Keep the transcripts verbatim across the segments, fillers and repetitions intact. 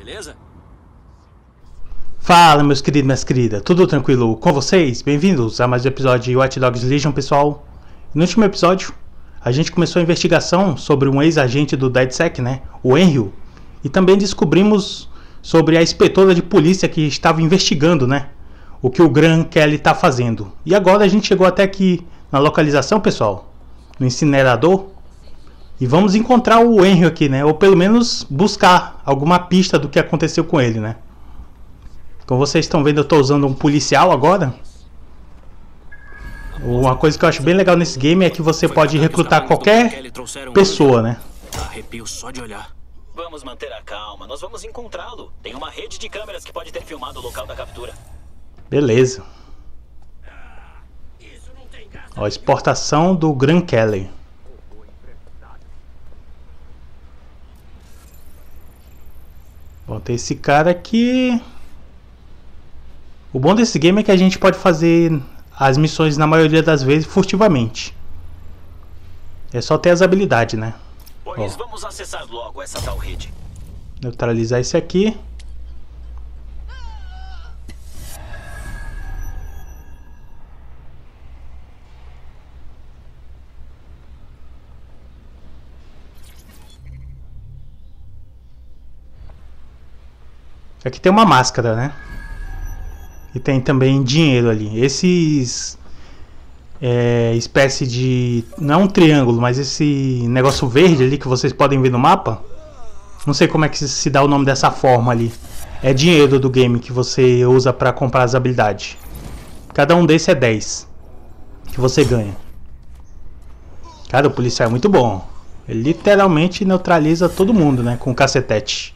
beleza? Fala, meus queridos e minhas queridas, tudo tranquilo com vocês? Bem-vindos a mais um episódio de Watch Dogs Legion, pessoal. No último episódio, a gente começou a investigação sobre um ex-agente do DedSec, né, o Henry, e também descobrimos sobre a inspetora de polícia que estava investigando, né, o que o Gran Kelly está fazendo. E agora a gente chegou até aqui na localização, pessoal, no incinerador, e vamos encontrar o Henry aqui, né, ou pelo menos buscar alguma pista do que aconteceu com ele, né. Como vocês estão vendo, eu estou usando um policial agora. Uma coisa que eu acho bem legal nesse game é que você pode recrutar qualquer pessoa, né? Arrepio só de olhar. Vamos manter a calma, nós vamos encontrá-lo. Tem uma rede de câmeras que pode ter filmado o local da captura. Beleza. Ó, exportação do Gran Kelly. Bom, tem esse cara aqui. O bom desse game é que a gente pode fazer as missões na maioria das vezes furtivamente. É só ter as habilidades, né? Pois vamos acessar logo essa tal rede. Neutralizar esse aqui. Aqui tem uma máscara, né? E tem também dinheiro ali. Esses é, espécie de, não é um triângulo, mas esse negócio verde ali que vocês podem ver no mapa. Não sei como é que se dá o nome dessa forma ali. É dinheiro do game que você usa para comprar as habilidades. Cada um desses é dez que você ganha. Cara, o policial é muito bom. Ele literalmente neutraliza todo mundo, né, com o cacetete.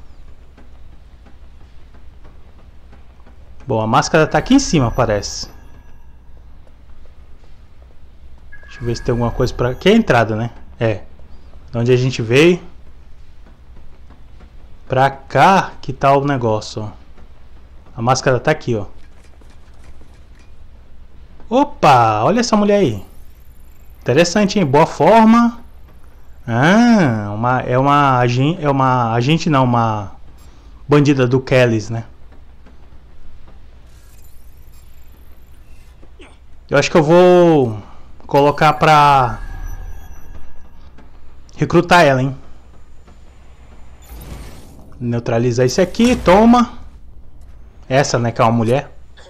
Bom, a máscara tá aqui em cima, parece. Deixa eu ver se tem alguma coisa pra... Aqui é a entrada, né? É. De onde a gente veio. Pra cá que tá o negócio, ó. A máscara tá aqui, ó. Opa! Olha essa mulher aí. Interessante, hein? Boa forma. Ah, uma, é uma agente... É uma agente não, uma bandida do Kelly's, né? Eu acho que eu vou colocar pra recrutar ela, hein? Neutralizar esse aqui, toma. Essa, né, que é uma mulher.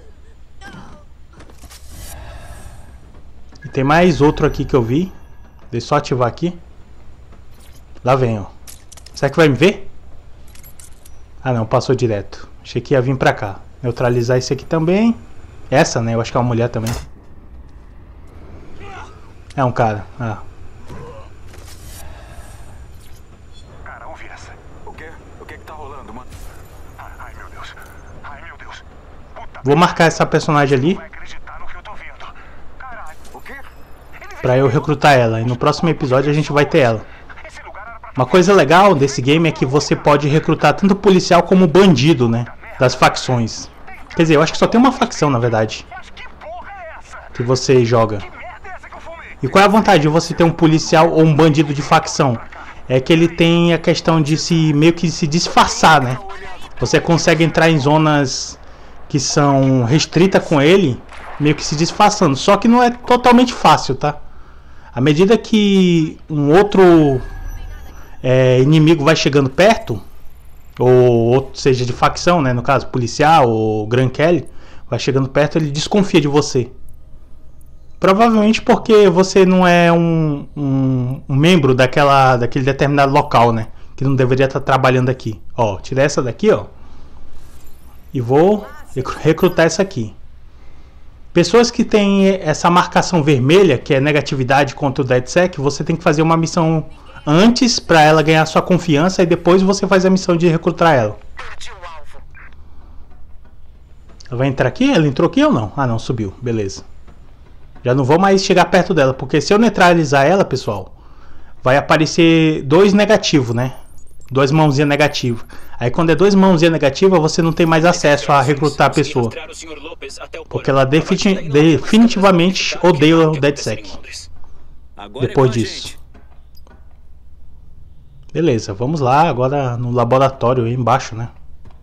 E tem mais outro aqui que eu vi. Deixa eu só ativar aqui. Lá vem, ó. Será que vai me ver? Ah, não, passou direto. Achei que ia vir pra cá. Neutralizar esse aqui também. Essa, né, eu acho que é uma mulher também. É um cara. Ah. Cara, ouve essa. O quê? O que que tá rolando, mano? Ai, meu Deus. Ai, meu Deus. Puta. Vou marcar essa personagem ali. Vai acreditar no que eu tô vendo. Caralho. O quê? Pra eu recrutar ela. E no próximo episódio a gente vai ter ela. Uma coisa legal desse game é que você pode recrutar tanto policial como bandido, né? Das facções. Quer dizer, eu acho que só tem uma facção, na verdade, que você joga. E qual é a vantagem de você ter um policial ou um bandido de facção? É que ele tem a questão de se meio que se disfarçar, né? Você consegue entrar em zonas que são restritas com ele, meio que se disfarçando. Só que não é totalmente fácil, tá? À medida que um outro é, inimigo vai chegando perto, ou outro, seja de facção, né? No caso, policial ou Gran Kelly, vai chegando perto, ele desconfia de você. Provavelmente porque você não é um, um, um membro daquela, daquele determinado local, né? Que não deveria estar trabalhando aqui. Ó, tirei essa daqui, ó. E vou recrutar essa aqui. Pessoas que têm essa marcação vermelha, que é negatividade contra o DedSec, você tem que fazer uma missão antes para ela ganhar sua confiança e depois você faz a missão de recrutar ela. Ela vai entrar aqui? Ela entrou aqui ou não? Ah, não, subiu. Beleza. Já não vou mais chegar perto dela, porque se eu neutralizar ela, pessoal, vai aparecer dois negativos, né? Duas mãozinhas negativas. Aí quando é duas mãozinhas negativas, você não tem mais acesso a recrutar a pessoa. Porque ela defini definitivamente odeia o DedSec. Depois disso. Beleza, vamos lá agora no laboratório aí embaixo, né?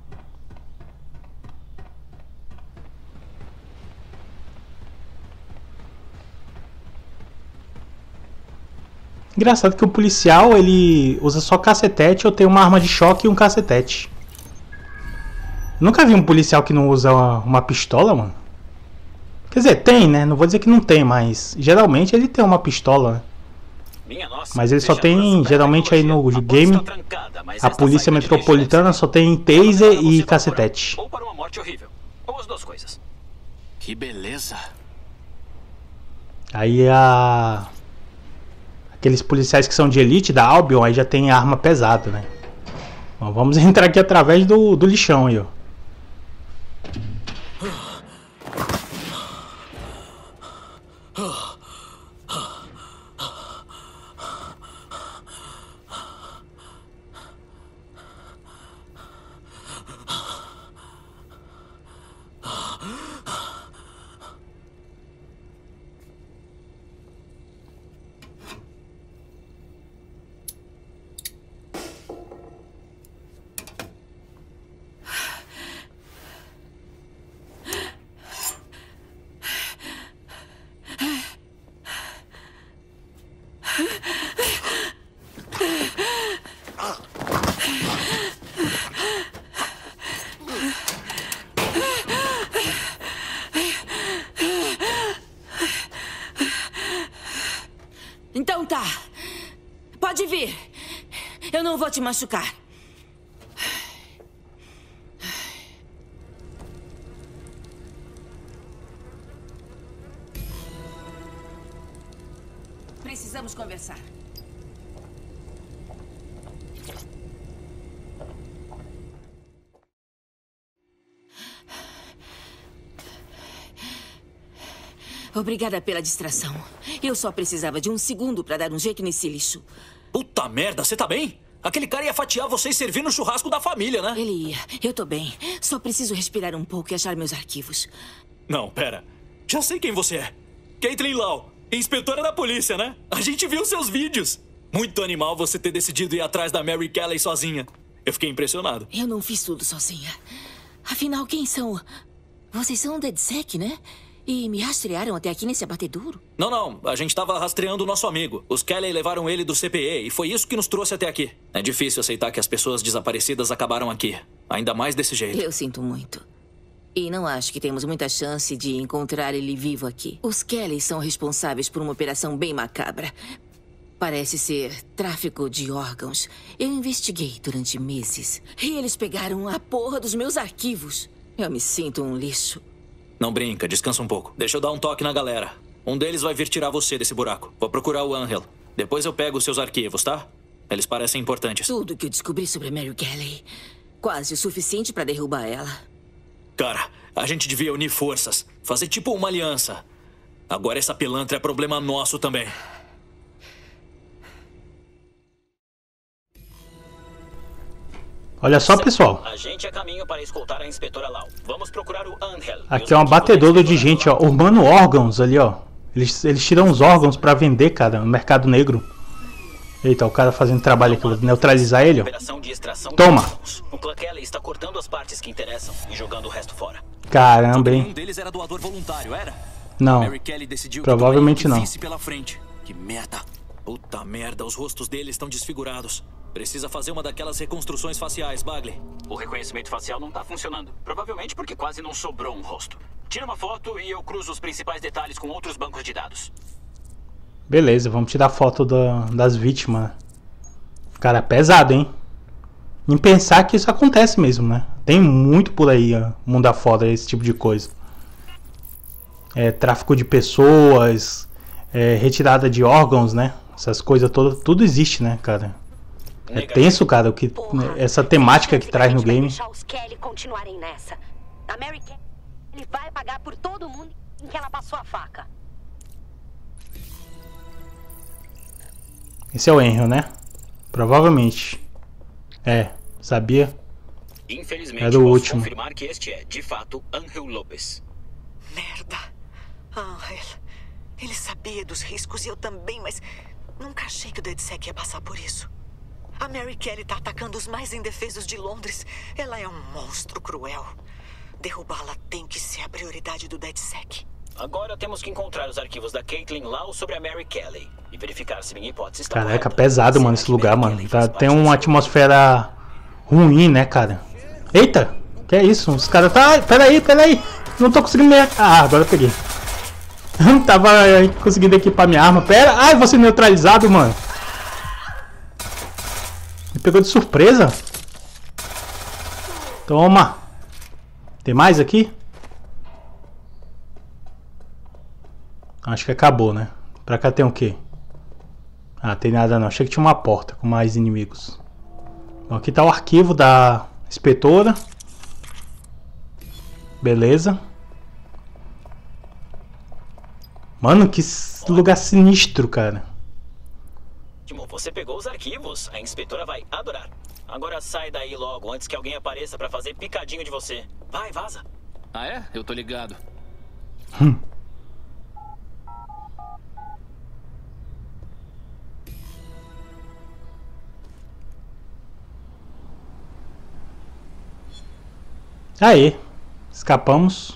Engraçado que o policial, ele usa só cacetete, eu tenho uma arma de choque e um cacetete. Nunca vi um policial que não usa uma, uma pistola, mano. Quer dizer, tem, né? Não vou dizer que não tem, mas geralmente ele tem uma pistola, né? Minha nossa, Mas ele só tem, geralmente aí no game, a polícia metropolitana só tem taser e cacetete. Ou para uma morte horrível, ou as duas coisas. Que beleza. Aí a... aqueles policiais que são de elite da Albion, aí já tem arma pesada, né? Bom, vamos entrar aqui através do, do lixão aí, ó. Então tá. Pode vir. Eu não vou te machucar. Precisamos conversar. Obrigada pela distração. Eu só precisava de um segundo pra dar um jeito nesse lixo. Puta merda, você tá bem? Aquele cara ia fatiar você e servir no churrasco da família, né? Ele ia. Eu tô bem. Só preciso respirar um pouco e achar meus arquivos. Não, pera. Já sei quem você é. Caitlin Lau, inspetora da polícia, né? A gente viu seus vídeos. Muito animal você ter decidido ir atrás da Mary Kelly sozinha. Eu fiquei impressionado. Eu não fiz tudo sozinha. Afinal, quem são? Vocês são da DedSec, né? E me rastrearam até aqui nesse abatedouro? Não, não. A gente tava rastreando o nosso amigo. Os Kelly levaram ele do C P E e foi isso que nos trouxe até aqui. É difícil aceitar que as pessoas desaparecidas acabaram aqui. Ainda mais desse jeito. Eu sinto muito. E não acho que temos muita chance de encontrar ele vivo aqui. Os Kelly são responsáveis por uma operação bem macabra. Parece ser tráfico de órgãos. Eu investiguei durante meses. E eles pegaram a porra dos meus arquivos. Eu me sinto um lixo. Não brinca, descansa um pouco. Deixa eu dar um toque na galera. Um deles vai vir tirar você desse buraco. Vou procurar o Angel. Depois eu pego os seus arquivos, tá? Eles parecem importantes. Tudo que eu descobri sobre a Mary Kelly. Quase o suficiente pra derrubar ela. Cara, a gente devia unir forças. Fazer tipo uma aliança. Agora essa pilantra é problema nosso também. Olha só, pessoal. A gente é caminho para escoltar a inspetora Lau. Vamos procurar o Angel. Aqui é um abatedouro de gente, ó. Urbano órgãos ali, ó. Eles, eles tiram os órgãos pra vender, cara, no mercado negro. Eita, o cara fazendo trabalho aqui. Vou neutralizar ele, ó. Toma. O Clã Kelly está cortando as partes que interessam e jogando o resto fora. Caramba, hein. Um deles era doador voluntário, era? Não. Mary Kelly decidiu Provavelmente não. Pela frente. Que merda. Puta merda, os rostos deles estão desfigurados. Precisa fazer uma daquelas reconstruções faciais, Bagley. O reconhecimento facial não tá funcionando. Provavelmente porque quase não sobrou um rosto. Tira uma foto e eu cruzo os principais detalhes com outros bancos de dados. Beleza, vamos tirar foto da, das vítimas. Cara, é pesado, hein? Em pensar que isso acontece mesmo, né? Tem muito por aí, ó, mundo afora, esse tipo de coisa. É, tráfico de pessoas, é, retirada de órgãos, né? Essas coisas todas, tudo existe, né, cara? É tenso, cara, o que, Porra, essa temática que traz no game. Deixar os Kelly continuarem nessa. A Mary Kelly, ele vai pagar por todo mundo em que ela passou a faca. Esse é o Angel, né? Provavelmente. É, sabia? Infelizmente, é do posso último. confirmar que este é, de fato, Angel Lopes. Merda. Angel. Ele sabia dos riscos e eu também, mas nunca achei que o DedSec ia passar por isso. A Mary Kelly tá atacando os mais indefesos de Londres. Ela é um monstro cruel. Derrubá-la tem que ser a prioridade do DedSec. Agora temos que encontrar os arquivos da Caitlin Lau sobre a Mary Kelly e verificar se minha hipótese está Caraca, correta. pesado, mano, esse lugar, mano. Tá, tem uma atmosfera ruim, né, cara? Eita, que é isso? Os caras tá... Ai, peraí, peraí. Não tô conseguindo... Me... Ah, agora eu peguei. Não tava conseguindo equipar minha arma. Pera. Ai, vou ser neutralizado, mano. Me pegou de surpresa. Toma. Tem mais aqui? Acho que acabou, né? Pra cá tem o quê? Ah, tem nada não. Achei que tinha uma porta com mais inimigos. Bom, aqui tá o arquivo da inspetora. Beleza. Mano, que lugar sinistro, cara. Timo, você pegou os arquivos. A inspetora vai adorar. Agora sai daí logo, antes que alguém apareça pra fazer picadinho de você. Vai, vaza. Ah, é? Eu tô ligado. Hum. Aí, escapamos.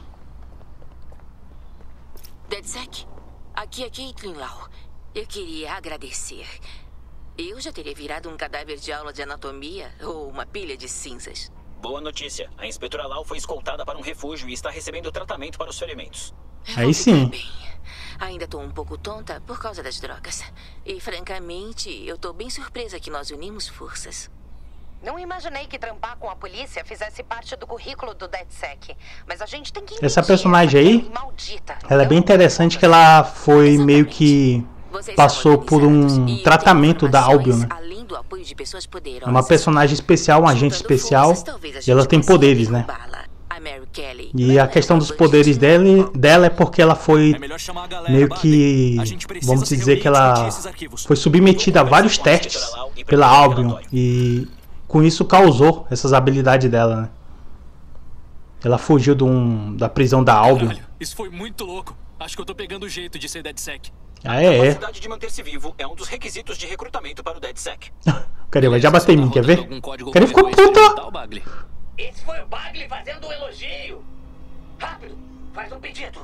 DedSec, aqui é Caitlin Lau. Eu queria agradecer. Eu já teria virado um cadáver de aula de anatomia ou uma pilha de cinzas. Boa notícia. A inspetora Lau foi escoltada para um refúgio e está recebendo tratamento para os ferimentos. Aí sim. Bem. Ainda tô um pouco tonta por causa das drogas. E francamente, eu tô bem surpresa que nós unimos forças. Não imaginei que trampar com a polícia fizesse parte do currículo do DedSec. Mas a gente tem que... Essa personagem aí, maldita. ela é bem interessante que ela foi meio que passou por um tratamento da Albion, né? É uma personagem especial, um agente especial, e ela tem poderes, né? E a questão dos poderes dela, dela é porque ela foi meio que, vamos dizer que ela foi submetida a vários testes pela Albion e com isso causou essas habilidades dela, né? Ela fugiu de um, da prisão da Albion. Caralho, isso foi muito louco. Acho que eu tô pegando o jeito de ser DedSec. Ah, é, é. A capacidade de manter-se vivo é um dos requisitos de recrutamento para o DedSec. Cadê? Vai já bater em mim, quer ver? Cadê? Ficou puta! Esse foi o Bagley fazendo um elogio. Rápido, faz um pedido.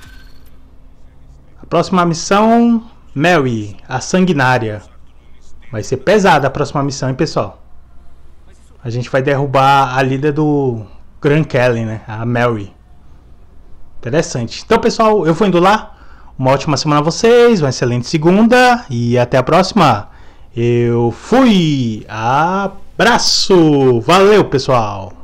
A próxima missão, Mary, a sanguinária. Vai ser pesada a próxima missão, hein, pessoal? A gente vai derrubar a líder do Grand Kelly, né? A Mary. Interessante. Então, pessoal, eu vou indo lá. Uma ótima semana a vocês, uma excelente segunda e até a próxima. Eu fui. Abraço. Valeu, pessoal.